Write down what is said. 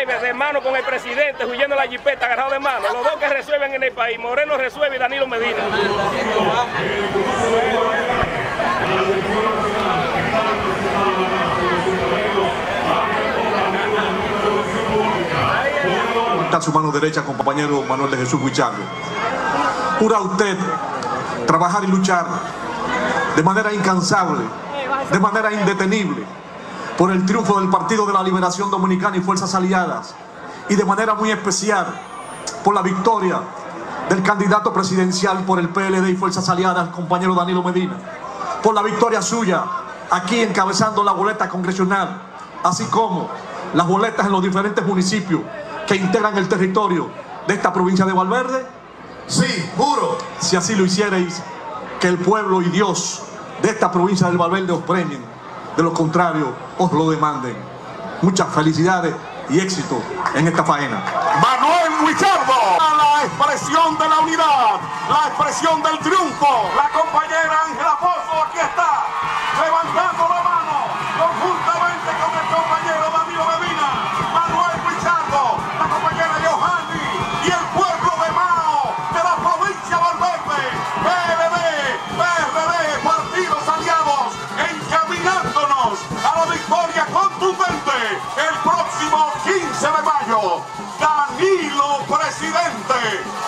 de mano con el presidente, huyendo la jipeta, agarrado de mano. Los dos que resuelven en el país, Moreno resuelve y Danilo Medina. Está su mano derecha, compañero Manuel de Jesús Huichardo. Jura usted trabajar y luchar de manera incansable, de manera indetenible, por el triunfo del Partido de la Liberación Dominicana y Fuerzas Aliadas, y de manera muy especial por la victoria del candidato presidencial por el PLD y Fuerzas Aliadas, el compañero Danilo Medina, por la victoria suya aquí encabezando la boleta congresional, así como las boletas en los diferentes municipios que integran el territorio de esta provincia de Valverde. Sí, juro. Si así lo hicierais, que el pueblo y Dios de esta provincia del Valverde os premien, de lo contrario os lo demanden. Muchas felicidades y éxito en esta faena. Manuel Huichardo, la expresión de la unidad, la expresión del triunfo. La compañera Ángela Pozo aquí está, levantando la mano, conjuntamente con el compañero Danilo Medina, Manuel Huichardo, la compañera Yohani y el pueblo de Mao, de la provincia de Valverde, PLD, PRD, partidos aliados, encaminándonos a la victoria contundente el próximo 15 de mayo. Danilo presidente.